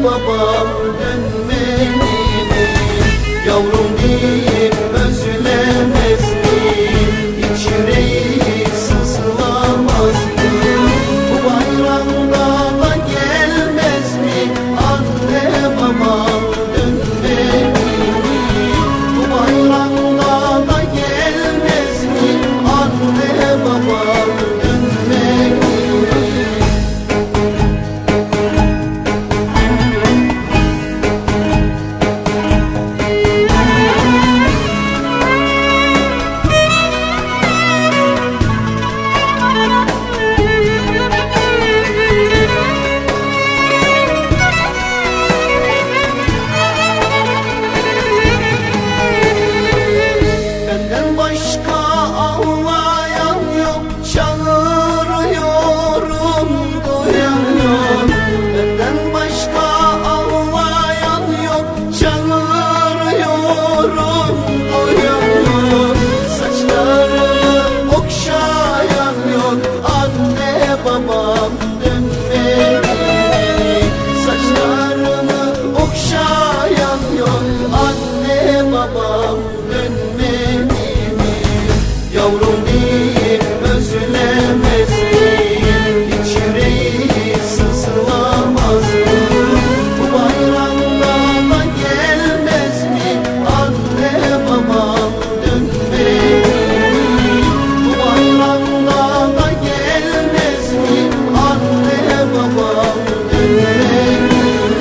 babam dönmeli mi? Yavrum deyip özlemez mi? Hiç yüreği sızlamaz mı? Bu bayramda da gelmez mi? Anne babam dönmeli mi? Bu bayramda da gelmez mi? Anne babam dönmeli mi? Başka ağlayan yok, çağırıyorum duyan yok. Benden başka ağlayan yok, çağırıyorum duyan yok. Saçlarını okşayan yok, anne babam dönmeli. Saçlarını okşayan yok, anne babam dönmeli. Yavrum deyip özlemez mi? Hiç yüreği sızlamaz mı? Bu bayramda da gelmez mi? Anne babam dönmeli mi? Bu bayramda da gelmez mi? Anne babam dönmeli mi?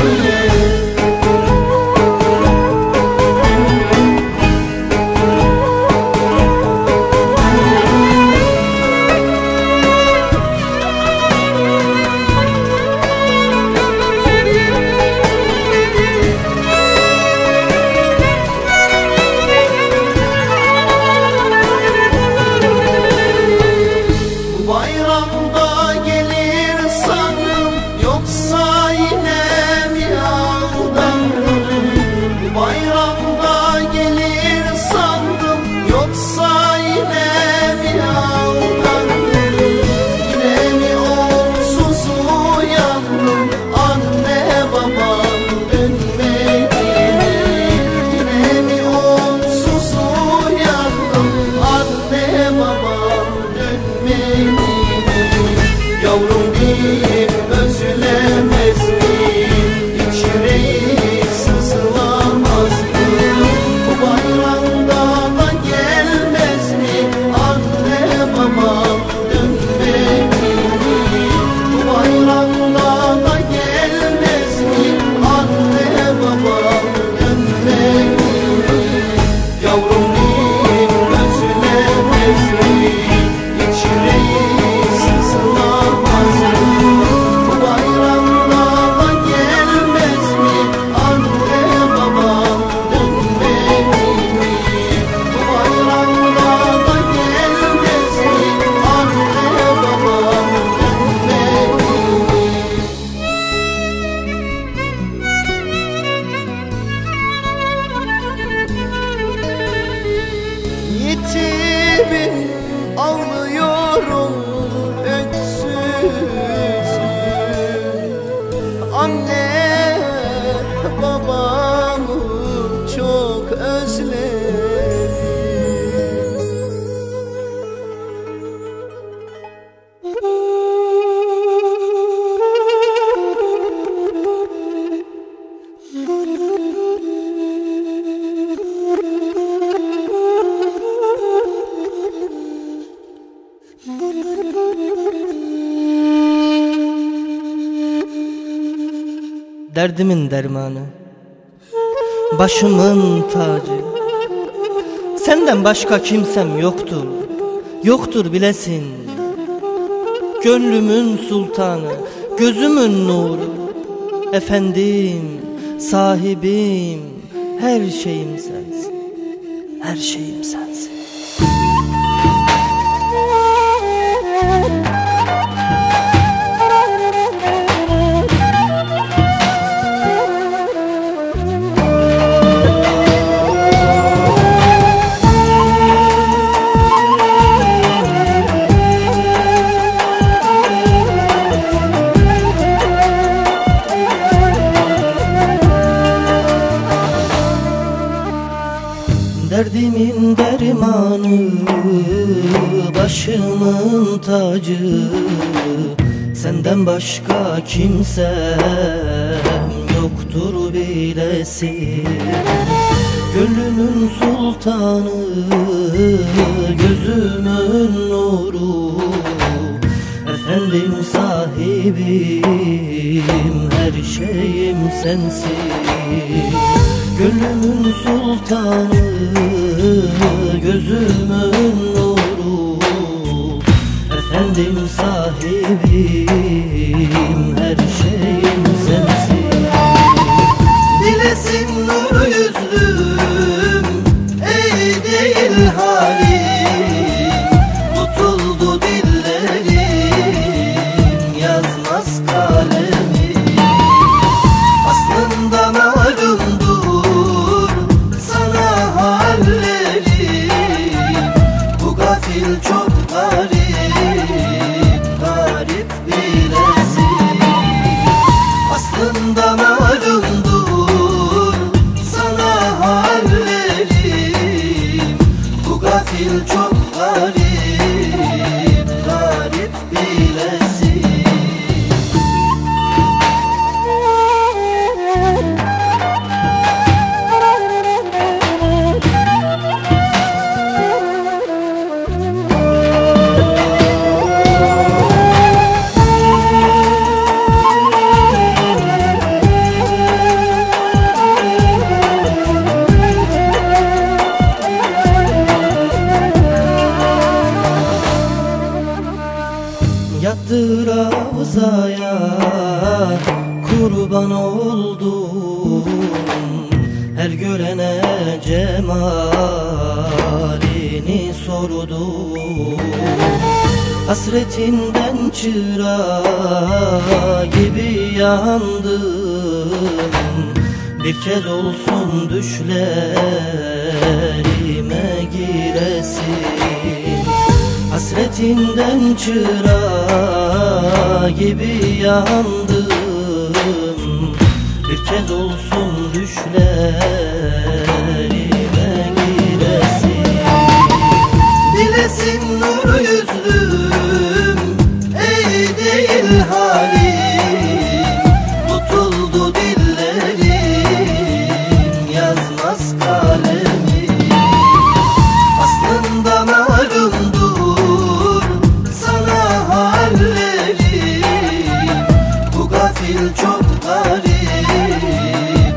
Bayramda gelir sandım, yoksa yine mi aldandım? Bu bayramda gelir sandım, yoksa yine mi aldandım? Yine mi onsuz uyandım, anne babam dönmeli mi? Yine mi onsuz uyandım, anne babam dönmeli mi? Yavrum deyip özlemez mi? Hiç yüreği sızlamaz mı? Bu bayramda da gelmez mi? Anne babam dönmeli mi? Bu bayramda da gelmez mi? Anne babam dönmeli mi? Yavrum deyip özlemez mi? Hiç yüreği sızlamaz mı? Bu bayramda da gelmez mi? Anne babam dönmeli mi? Bu bayramda da gelmez mi? Anne babam dönmeli mi? Yetimim, ağlıyorum öksüzüm. Anne babamı çok özledim. Derdimin dermanı, başımın tacı. Senden başka kimsem yoktur, yoktur bilesin. Gönlümün sultanı, gözümün nuru. Efendim, sahibim, her şeyim sensin, her şeyim sensin. Derdimin dermanı, başımın tacı, senden başka kimsem yoktur bilesin. Gönlümün sultanı, gözümün nuru, efendim sahibim, her şeyim sensin. Gönlümün sultanı, gözümün nuru, efendim sahibim, her şeyim sensin. Dilesin nur yüzlüm, ey değil halim, tutuldu dillerim, yazmaz kalemim. Aslında malumdur sana hallerim, bu gafil çok garip, garip bilesin. Aslında malumdur sana hallerim, bu gafil çok garip, garip bilesin. Yattır havzaya, kurban oldum, her görene cemalini sordum. Hasretinden çırağı gibi yandım, bir kez olsun düşlerime giresin. Hasretinden çırağı gibi yandım, bir kez olsun düşlerime giresin. Dilesin nur yüzlüm, ey değil halim, tutuldu dillerim, yazmaz kalemim. Aslında malumdur sana hallerim, bu gafil çok garip,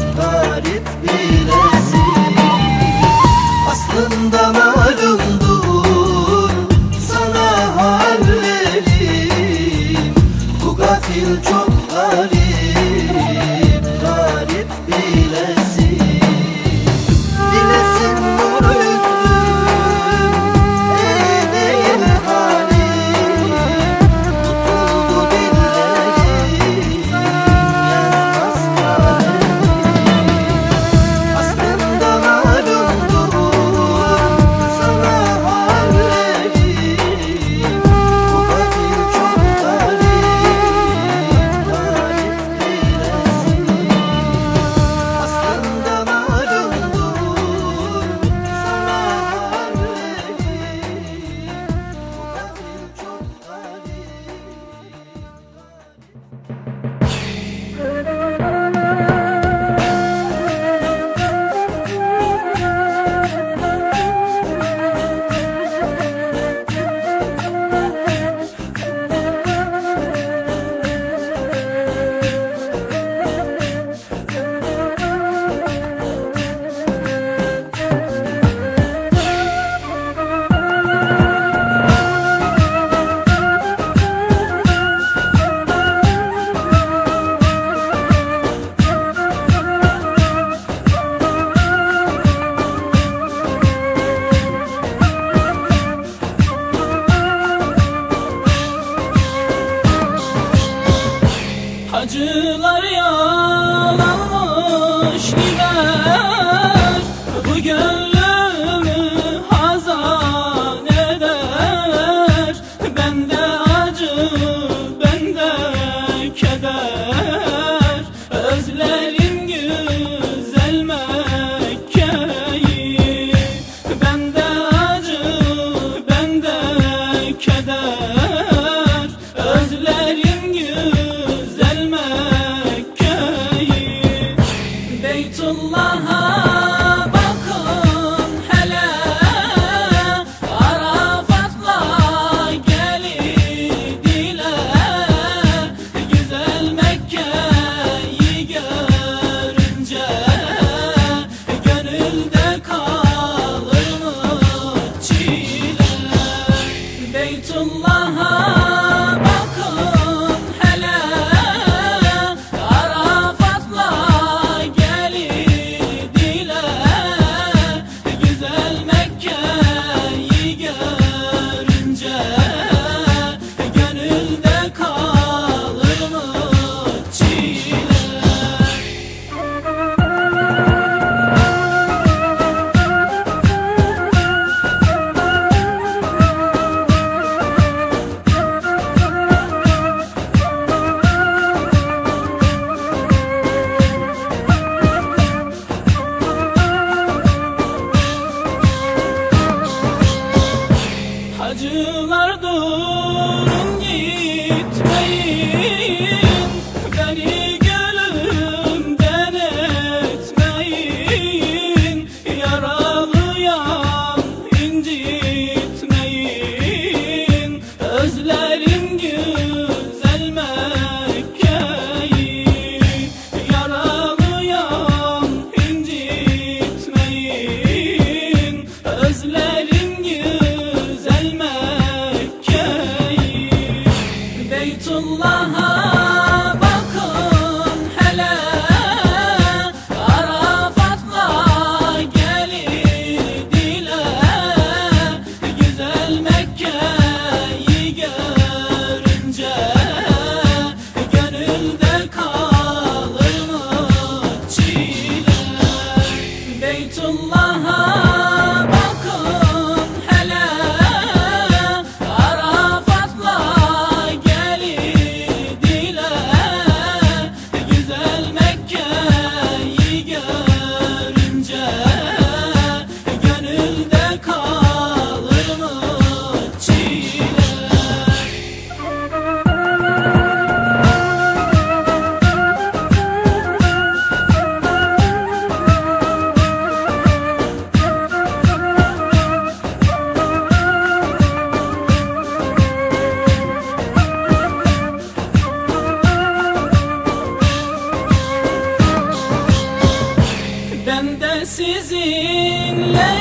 sizinle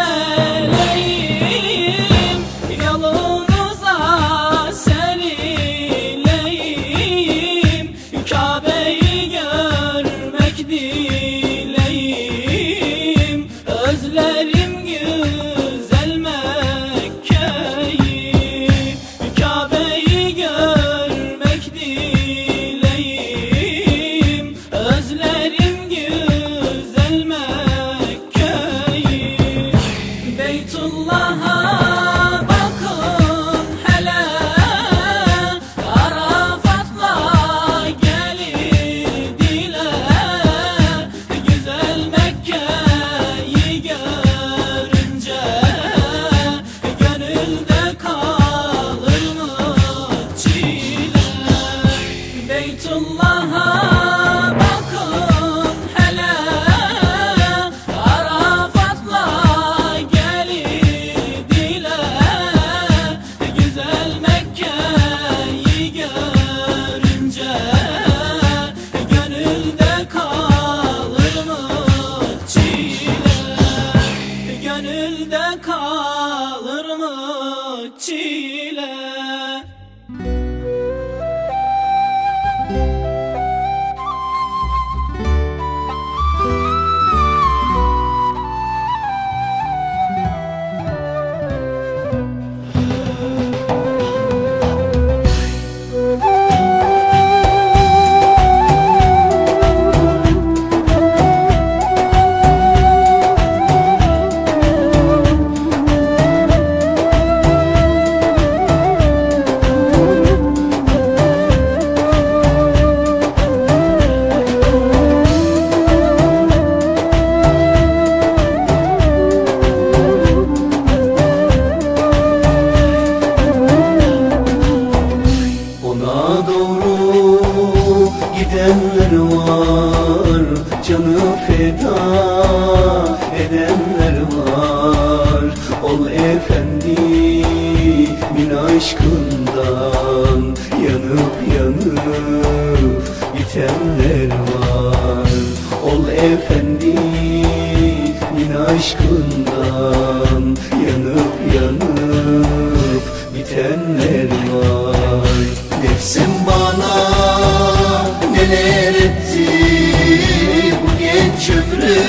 geleyim, yolunuza serileyim, Kabe'yi görmek dileyim, özlerim güzel Mekke'yi, Kabe'yi görmek dileyim, özlerim güzel Mekke'yi. Beytullah'a bakın hele, Arafat'la gelir dile, güzel Mekke'yi görünce gönülde kalır mı çile? Beytullah'a bakın hele, Arafat'la gelir dile, güzel Mekke'yi görünce gönülde kalır mı çile? Gönülde kalır mı çile? Ona doğru gidenler var, canı feda edenler var. Ol efendimin aşkından yanıp yanıp bitenler var. Ol efendimin aşkından yanıp yanıp bitenler var. Nefsim bana neler etti, bu genç ömrü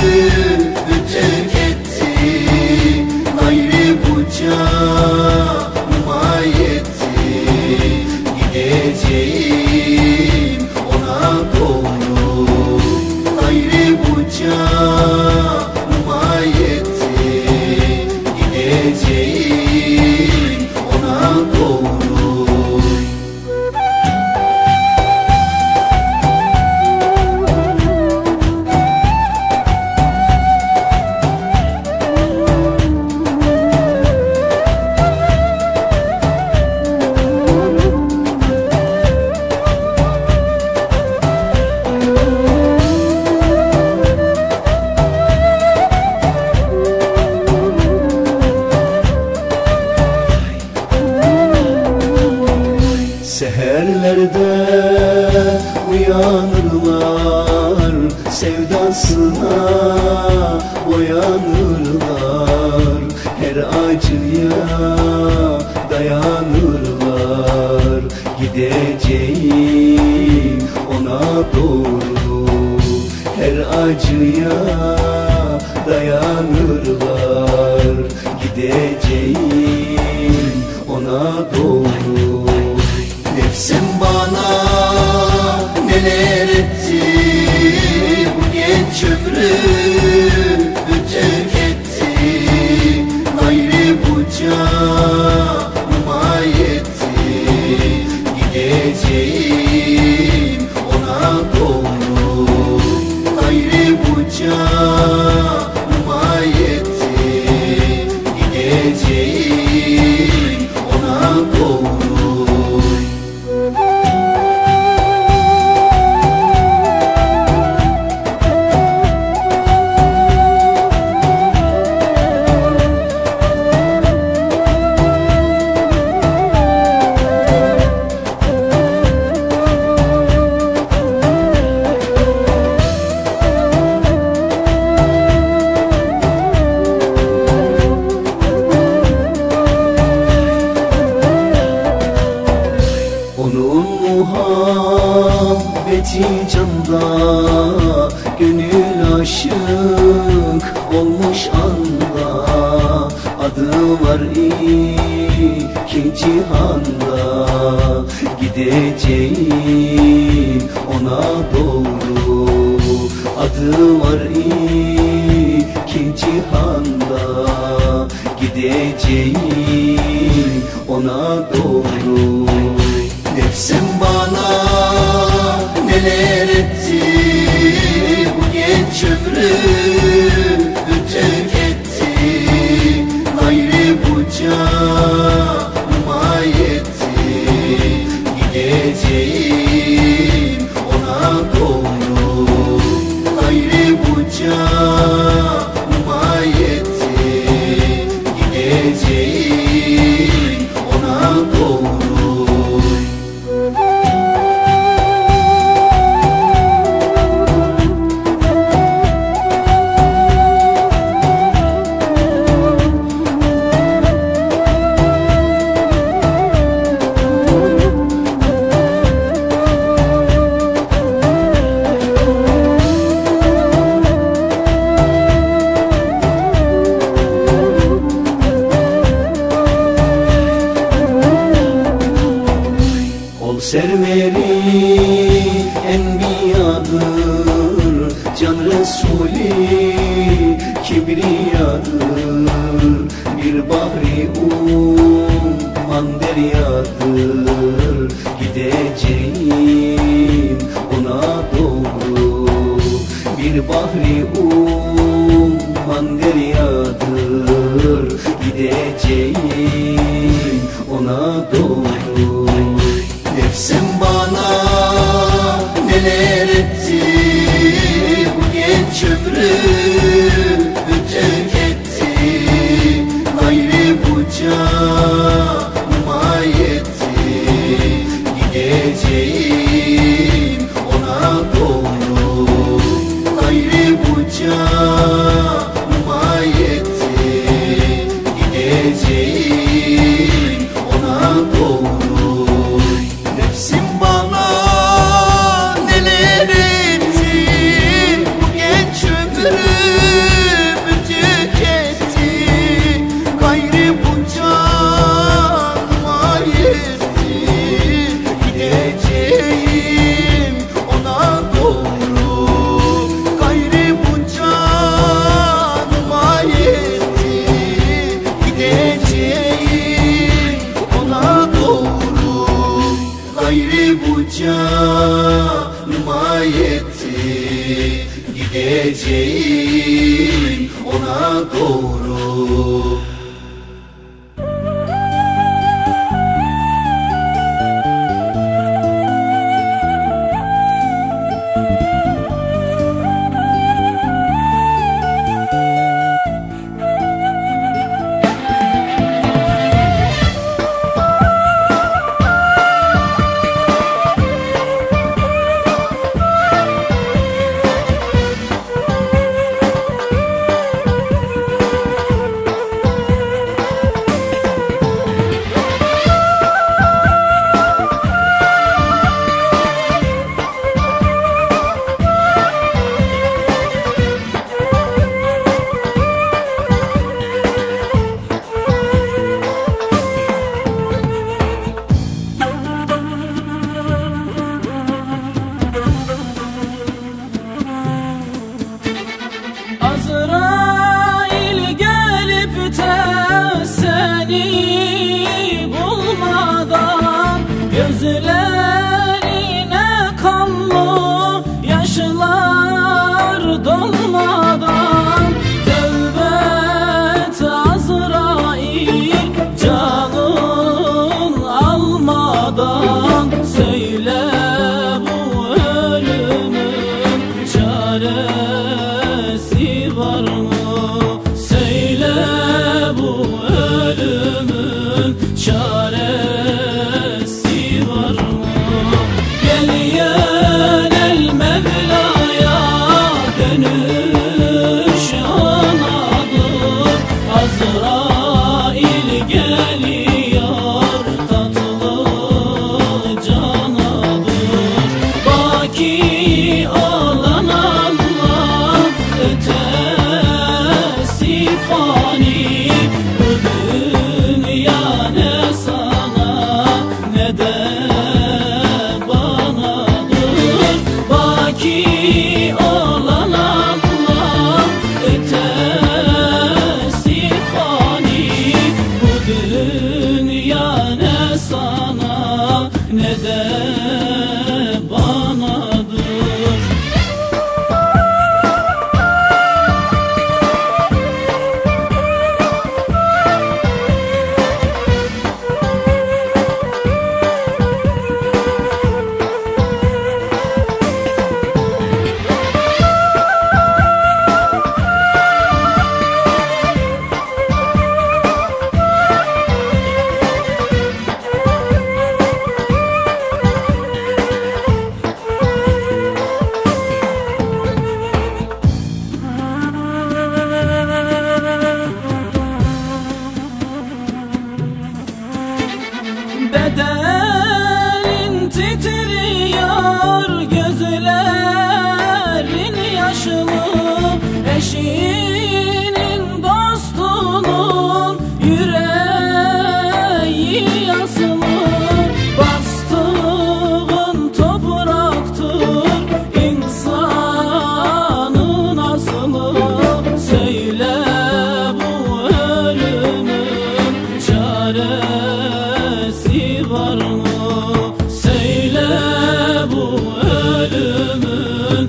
tüketti. Gayrı bu canıma yetti, gideceğim ona doğru. Gayrı bu canıma yetti, gideceğim ona doğru. Seherlerde uyanırlar, sevdasına boyanırlar. Her acıya dayanırlar, gideceğim ona doğru. Her acıya dayanırlar, gideceğim ona doğru. Nefsim bana neler etti, bu genç ömrü tüketti. Gayrı bu canıma yetti, gideceğim ona doğru. Gayrı bu canıma yetti, gideceğim ona doğru. gönül aşık olmuş anda, adı var iki cihanda. Gideceğim ona doğru, adı var iki cihanda. Gideceğim ona doğru. Nefsim bana neler etti, bu genç ömrümü tüketti. Gayrı bu canıma yetti. Gideceğim ona doğru, gayrı bu canıma yetti. Gideceğim ona doğru. Serveri enbiyadır, can Resulü kibriyadır. Bir bahri umman deryadır. Gideceğim ona doğru, bir bahri umman deryadır. Gideceğim ona doğru. Nefsim bana neler etti, bu genç ömrümü tüketti. Gayrı bu canıma yetti. Gideceğim ona doğru, gayrı bu canıma yetti. Gideceğim ona doğru. Nefsim bana neler etti, bu genç ömrümü tüketti. Gayrı bu canıma yetti. Gideceğim ona doğru, gayrı bu canıma yetti. Gideceğim ona doğru, gayrı bu canıma yetti. Gideceğim ona doğru. Gözlerine kanlı yaşlar dolmadan, tövbe et Azrail canın almadan. Söyle bu ölümün çaresi var mı? Söyle bu ölümün çaresi var mı? Gel yönel Mevla'ya, dönüş anadır. Azrail geliyor, tatlı canadır. Baki olan elin yaşını, eşinin dostunun yüreği yasını. Bastığın topraktır insanın aslı. Söyle bu ölümün çaresi var mı? Söyle bu ölümün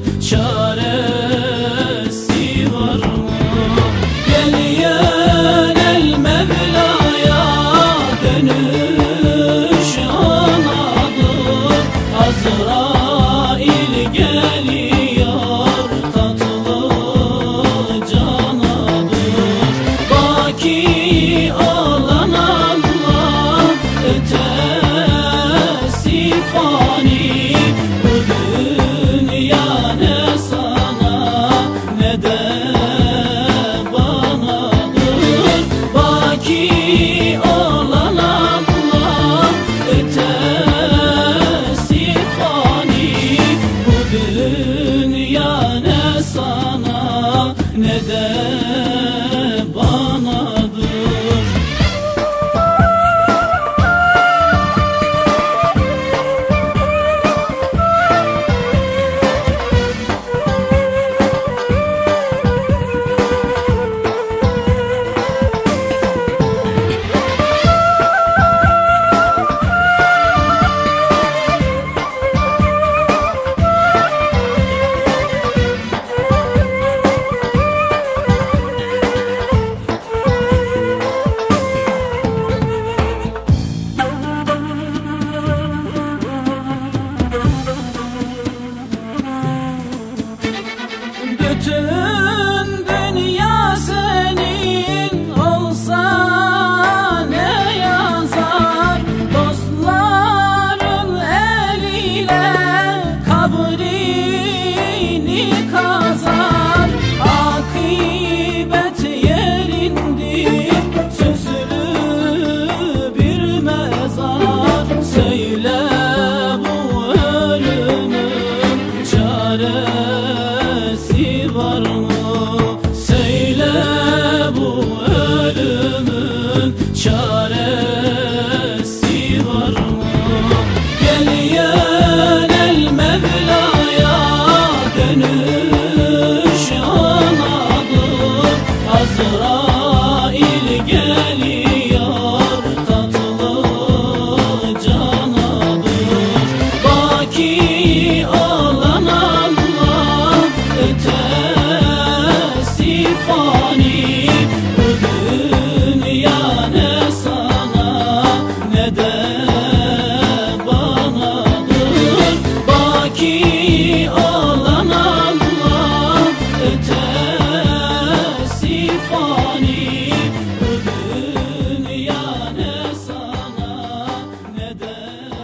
çaresi var mı? Gel yönel Mevla'ya, dönüş anadır. Azrail geliyor, tatlı canadır. Baki olan Allah, ötesi fani. Bu dünya ne sana ne de banadır. Baki olan Allah, ötesi fani. Bu dünya ne sana ne de banadır. Bütün dünya senin olsa ne yazar? Dostların eliyle kabrini kazar. Akıbet yerindir, süslü bir mezar. Söyle bu ölümün çaresi var mı? Söyle bu ölümün çaresi var mı? Gel yönel Mevla'ya, dönüş anadır. Azrail geliyor, tatlı canadır. Baki olan Allah, ötesi fani. Bu dünya ne sana ne de banadır. Baki olan Allah, ötesi fani. Bu dünya ne sana ne de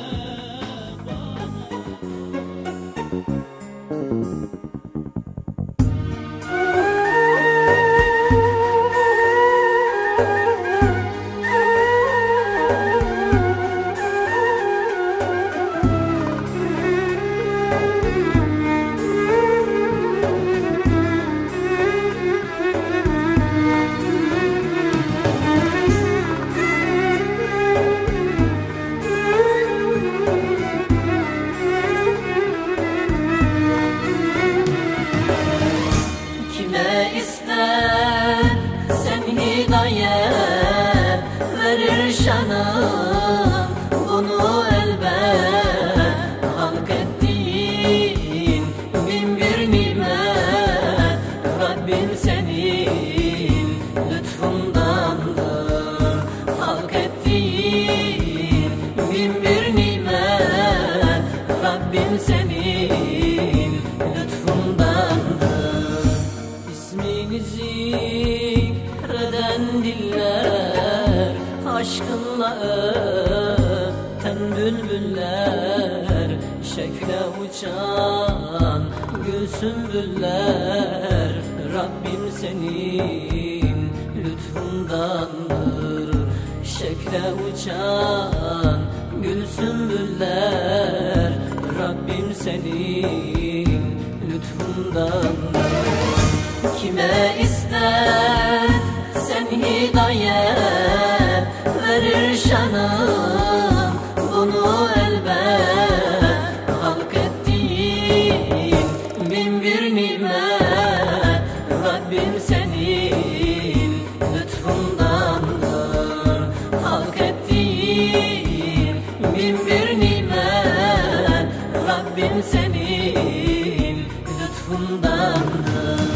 Kime ister sen hidayet verir şanım, bunu elbet halk ettiğin bin bir nimet. Rabbim senin lütfundandır, halk ettiğin bin bir nimet. Rabbim senin lütfundandır. İsmini zikreden diller, aşkınla öten bülbüller. Şekle uçan gül sümbüller. Rabbim senin lütfundandır. Şekle uçan gül sümbüller. Rabbim senin lütfundandır. lütfundandır. Kime istersen hidayet verir şanım, bunu elbet halk ettiğin bin bir nimet Rabbim senin lütfundandır. Halk ettiğin bin bir nimet Rabbim senin lütfundandır.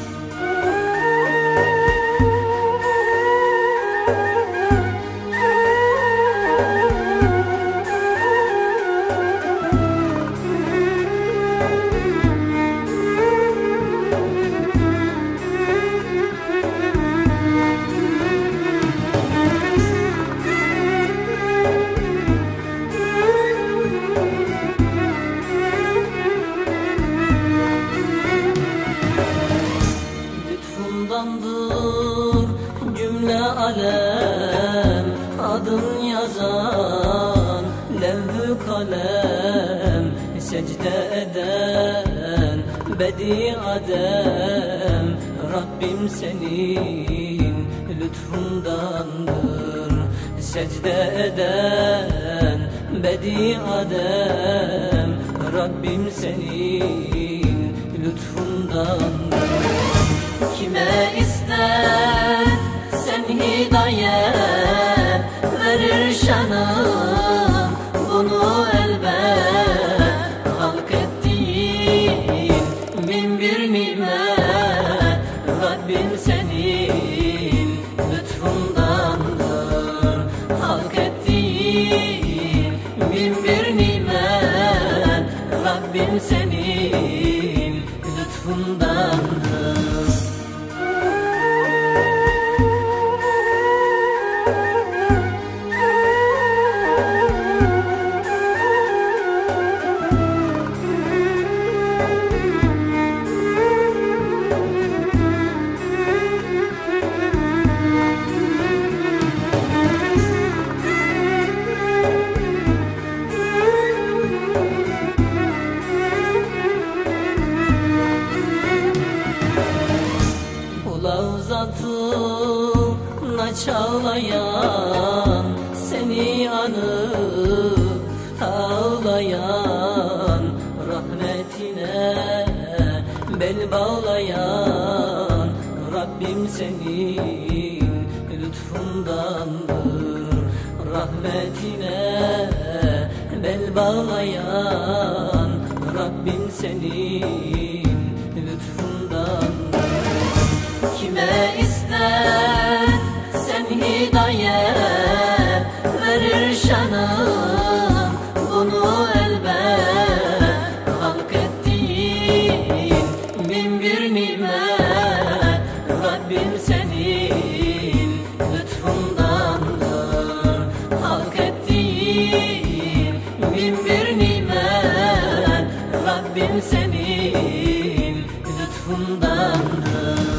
Lütfundandır cümle alem, adın yazan levh-ü kalem, secde eden bedi adem Rabbim senin lütfundandır. Secde eden bedi adem Rabbim senin lütfundandır. Kime istersen hidayet verir şanım, bunu elbet halk ettiğin bin bir nimet Rabbim senin lütfundandır. Halk ettiğin bin bir nimet Rabbim senin lütfundandır. Zatına çağlayan, seni anıp ağlayan, rahmetine bel bağlayan Rabbim senin lütfundandır. Rahmetine bel bağlayan Rabbim senin lütfundandır. Kime istersen hidayet verir şanım, bunu elbet halk ettiğin bin bir nimet Rabbim senin lütfundandır. Halk ettiğin bin bir nimet Rabbim senin lütfundandır.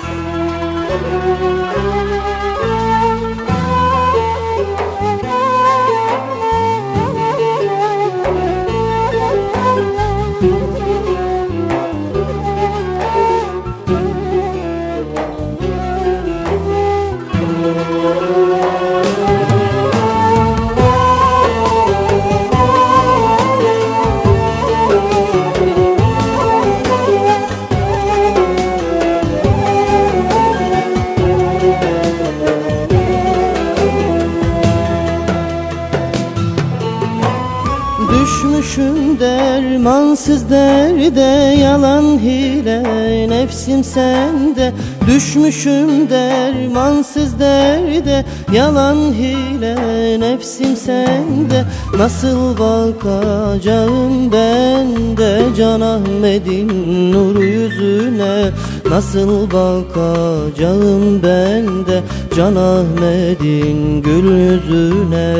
Düşmüşüm dermansız derde, yalan hile nefsim sende. Düşmüşüm dermansız derde, yalan hile nefsim sende. Nasıl bakacağım ben de Can Ahmet'in nur yüzüne? Nasıl bakacağım ben de Can Ahmet'in gül yüzüne?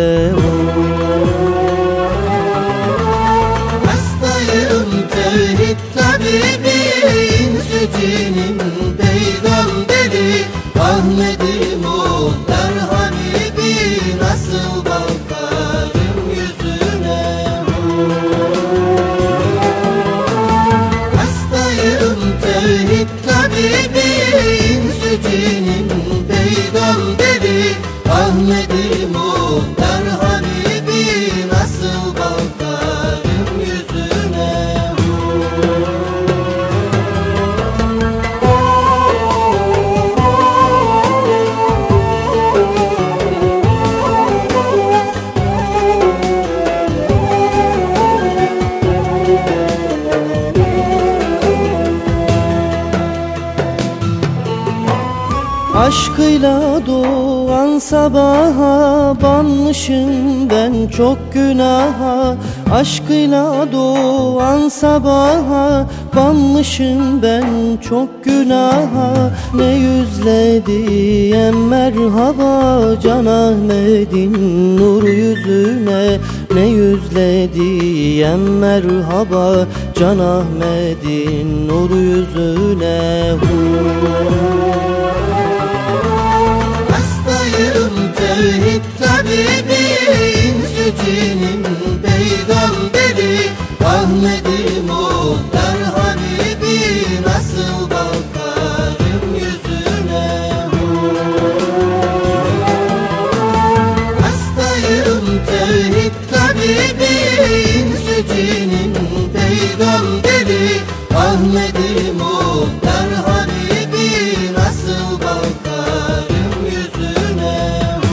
Tevhid tabibi, insücinin peygamberi, Ahmet-i Muhtar Habibi, nasıl bakarım yüzüne? Hastayım Aşkıyla doğan sabaha banmışım ben çok günaha. Aşkıyla doğan sabaha banmışım ben çok günaha. Ne yüzle diyem merhaba Can Ahmet'in nur yüzüne. Ne yüzle diyem merhaba Can Ahmet'in nur yüzüne. Hastayım tevhid tabibi, insücinin peygamberi, Ahmet-i Muhtar Habibi, nasıl bakarım yüzüne. Hastayım tevhid tabibi, insücinin peygamberi, Ahmet-i Muhtar Habibi, nasıl bakarım yüzüne.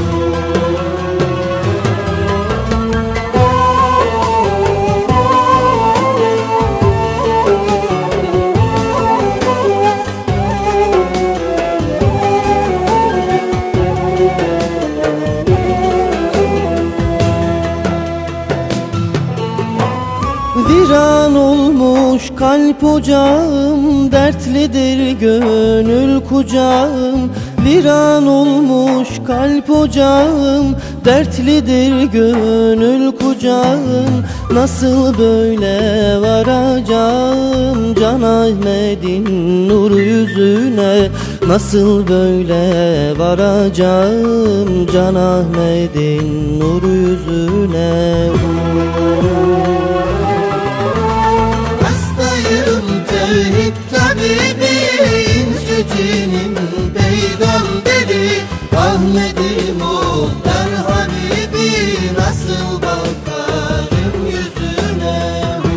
Viran olmuş kalp ocağım, dertlidir gönül kucağım. Viran olmuş kalp ocağım, dertlidir gönül kucağım. Nasıl böyle varacağım Can Ahmet'in nur yüzüne. Nasıl böyle varacağım Can Ahmet'in nur yüzüne. Hastayım tevhid tabibi, insücinin peygamberi, Ahmet-i Muhtar Habibi, nasıl bakarım yüzüne.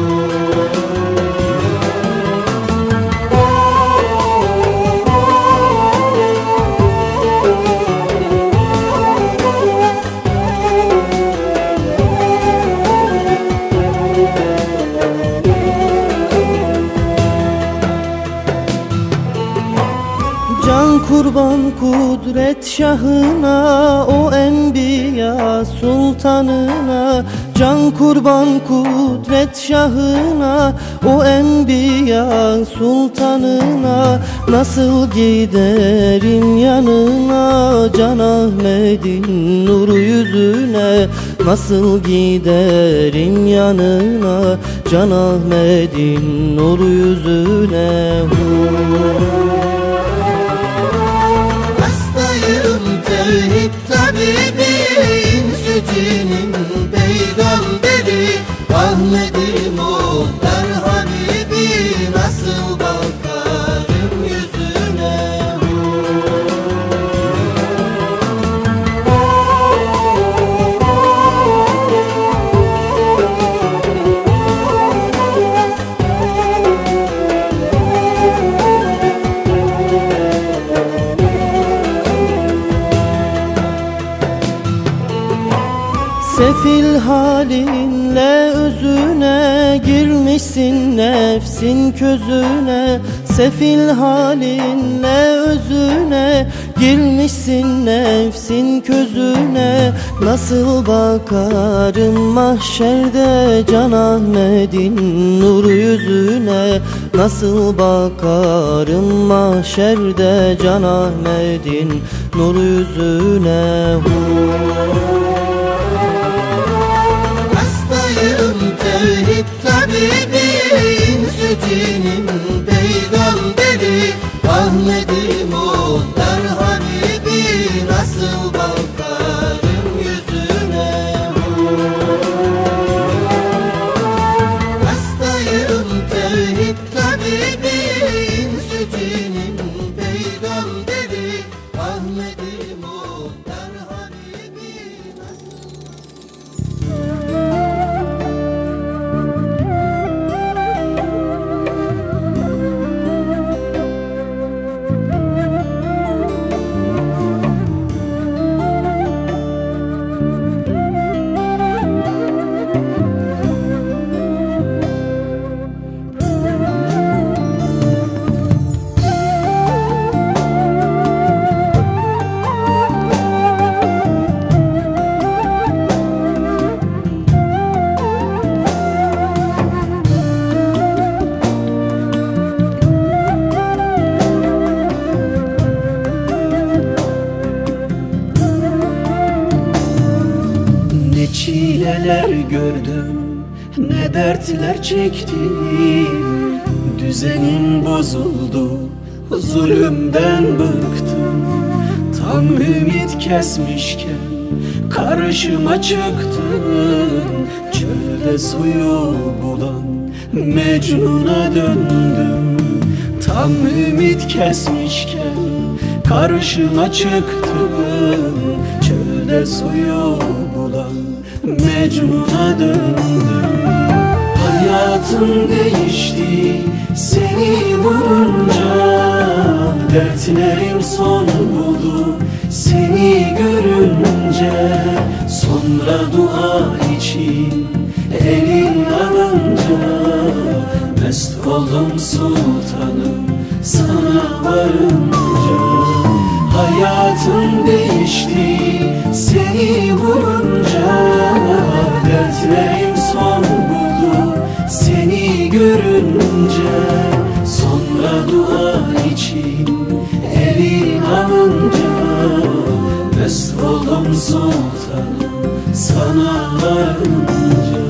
Can kurban kudret şahına, o enbiya sultanına. Can kurban kudret şahına, o enbiya sultanına. Nasıl giderim yanına Can Ahmet'in nur yüzüne. Nasıl giderim yanına Can Ahmet'in nur yüzüne. Hastayım tevhid tabibi, insücinin peygamberi, Ahmet-i Muhtar Habibi, nasıl bakarım yüzüne. Sefil halinle özüne, girmişsin nefsin közüne. Sefil halinle özüne, girmişsin nefsin közüne. Nasıl bakarım mahşerde Can Ahmet'in nur yüzüne. Nasıl bakarım mahşerde Can Ahmet'in nur yüzüne. Hastayım tevhid tabibi, insücinin peygamberi, Ahmet-i Muhtar Habibi, nasıl bakarım yüzüne. Hastayım tevhid tabibi, insücinin peygamberi, Ahmet-i Muhtar Habibi, nasıl... neler gördüm, ne dertler çektim. Düzenim bozuldu, zulümden bıktım. Tam ümit kesmişken karşıma çıktın. Çölde suyu bulan Mecnun'a döndüm. Tam ümit kesmişken karşıma çıktın. Çölde suyu bulan Mecnun'a döndüm. Hayatım değişti seni bulunca. Dertlerim son buldu seni görünce. Sonra dua için elin alınca mest oldum sultanım sana varınca. Hayatım değişti seni bulunca. Dertlerim son buldu seni görünce. Sonra dua için elin alınca mest oldum sultanım sana varınca.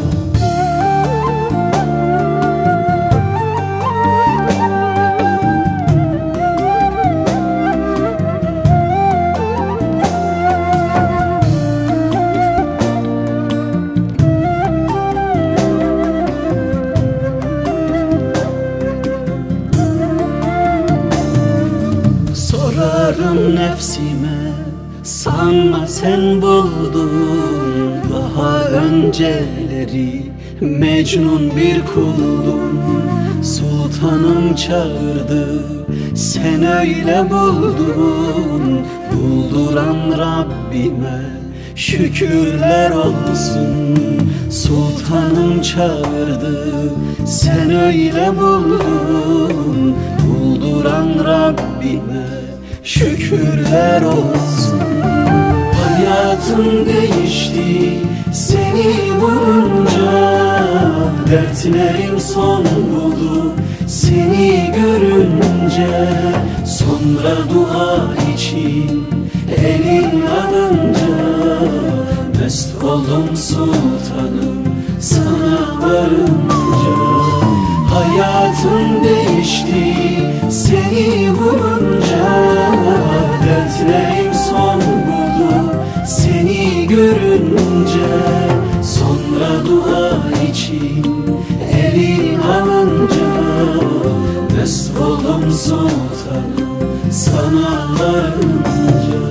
Sorarım nefsime, sanma sen buldun. Daha önceleri Mecnun bir kuldun. Sultanım çağırdı, sen öyle buldun. Bulduran Rabbime şükürler olsun. Sultanım çağırdı, sen öyle buldun. Bulduran Rabbime şükürler olsun. Hayatım değişti seni bulunca. Dertlerim son buldu seni görünce. Sonra dua için elin alınca mest oldum sultanım sana varınca. Hayatım değişti seni bulunca. Dertlerim son buldu seni görünce. Sonra dua için elin alınca mest oldum sultanım sana varınca.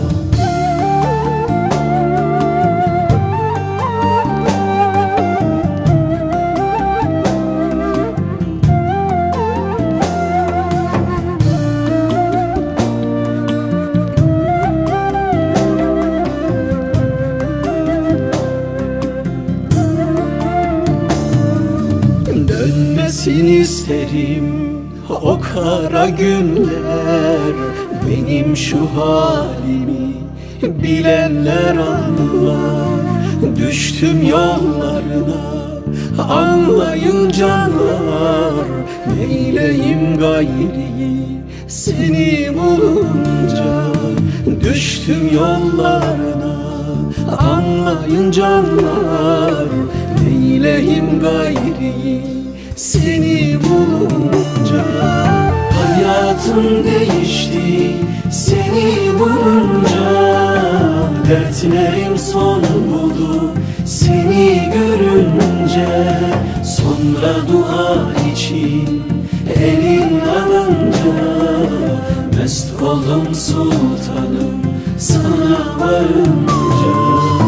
Dönmesin isterim o kara günler. Benim şu halimi bilenler anlar. Düştüm yollarına anlayın canlar. Neyleyim gayriyi seni bulunca. Düştüm yollarına anlayın canlar. Neyleyim gayriyi seni bulunca. Hayatım değişti seni bulunca. Dertlerim son buldu seni görünce. Sonra dua için elin alınca mest oldum sultanım sana varınca.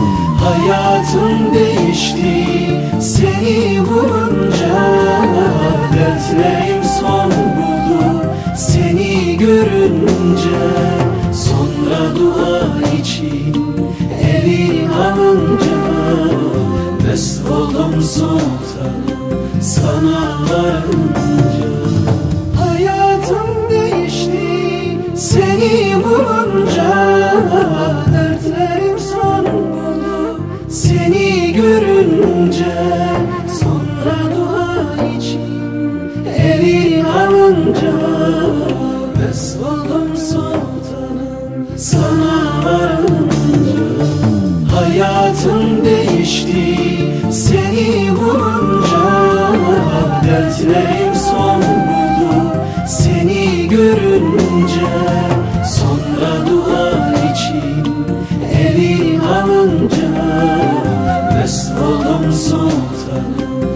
Hayatım değişti seni bulunca. Dertlerim son buldu seni görünce. Sonra dua için elin alınca mest oldum sultanım sana varınca. Hayatım değişti seni bulunca. Dertlerim son buldu seni görünce. Sonra dua için elin alınca mest oldum sultanım sana varınca. Hayatım Hayatım değişti seni bulunca, dertlerim son buldu seni görünce. Sonra dua için elin alınca, mest oldum sultanım